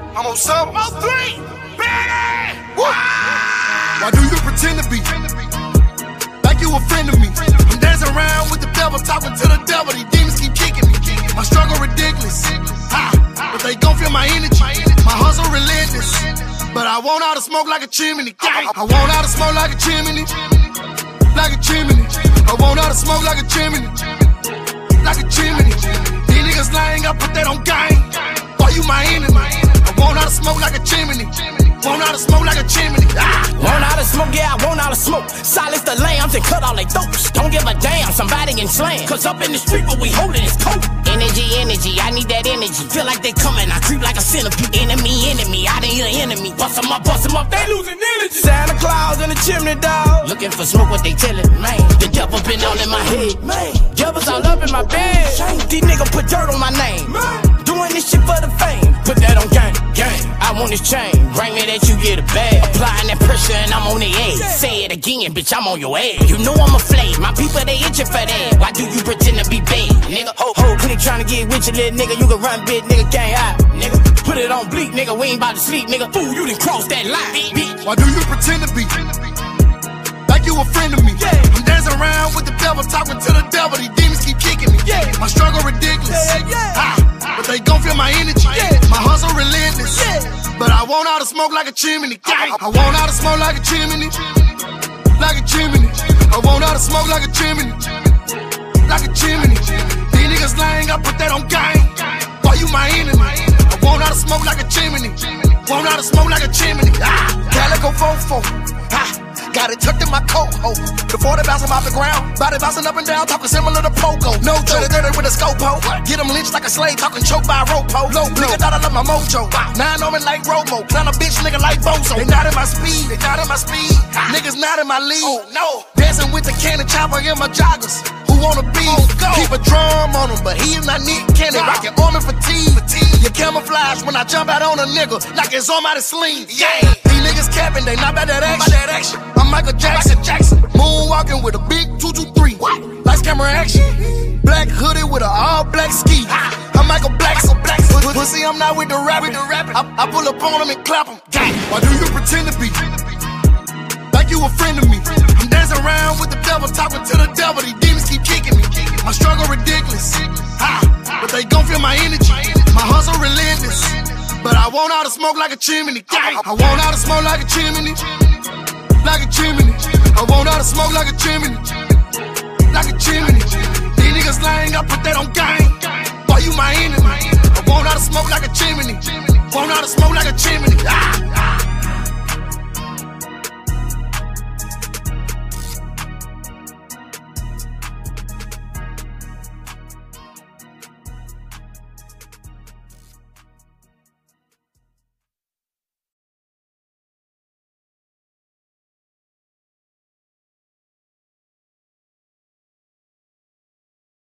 I'm on some. I'm 3. Benny! Why do you pretend to be like you a friend of me? I'm dancing around with the devil, talking to the devil. These demons keep kicking me. My struggle ridiculous, but they gon' feel my energy. My hustle relentless, but I want all the smoke like a chimney. I want all the smoke like a chimney, like a chimney. I want all the smoke like a chimney, like a chimney. These niggas lying, I put that on game. Why you my enemy? I want all the smoke like a chimney. Want all the smoke like a chimney. Want all the smoke, yeah, I want all the smoke. Silence the lambs and cut all they throats. Don't give a damn, somebody can slam. Cause up in the street, what we holding is coke. Energy, energy, I need that energy. Feel like they coming, I creep like a centipede. Enemy, enemy, I done hit an enemy. Bust them up, they losing energy. Santa Claus in the chimney, dog. Looking for smoke, what they tellin', man. The devil been all in my head, man. Devils all up in my bed. These niggas put dirt on my name, man. Doing this shit for the fame. Put that on gang, gang. I want this chain. Bring me that you get a bag. Applying that pressure and I'm on the edge. Say it again, bitch, I'm on your ass. You know I'm a flame. My people, they itching for that. Why do you pretend to be bad, nigga? Ho, click trying to get with you, little nigga. You can run, bitch, nigga, can't hide, nigga. Put it on bleak, nigga. We ain't about to sleep, nigga. Fool, you done crossed that line, bitch. Why do you pretend to be like you a friend of me? I'm dancing around with the devil, talking to the devil. These demons keep kicking me. My struggle ridiculous, but they gon' feel my energy. My hustle relentless, but I want all the smoke like a chimney. I want all the smoke like a chimney, like a chimney. I want all the smoke like a chimney, like a chimney. These niggas lying, I put that on game. Why you my enemy? I want all the smoke like a chimney, want all the smoke like a chimney. Calico fofo, got it tucked in my coat, ho. The 40 bouncing off the ground, body bouncing up and down, talking similar to Pogo. No joke, dirty with a scope, ho. Get them lynched like a slave, talking choked by a rope, ho. Low nigga thought I love my mojo. 9 on me like Romo, clown a bitch nigga like Bozo. They not in my speed, they not in my speed. Niggas not in my league. Oh no, dancing with the cannon chopper in my joggers. Who wanna be? Keep a drum on him, but he is not Nick Cannon. Rockin' armor fatigue. You camouflage when I jump out on a nigga like it's on my sleeve. Yeah, these niggas capping, they not about that action. I'm Michael Jackson, moonwalking with a big 223. Lights, camera, action. Black hoodie with an all black ski. I'm Michael Blackson. Pussy, I'm not with the rapping. I pull up on him and clap him. Why do you pretend to be like you a friend of me? I'm dancing around with the devil, talking to the devil. These demons keep kicking me. My struggle ridiculous, but they gon' feel my energy. My hustle relentless, but I want all the smoke like a chimney. I want all the smoke like a chimney, like a chimney. I want all the smoke like a chimney, like a chimney. These niggas lying, I put that on game. Why you my enemy? I want all the smoke like a chimney, want all the smoke like a chimney.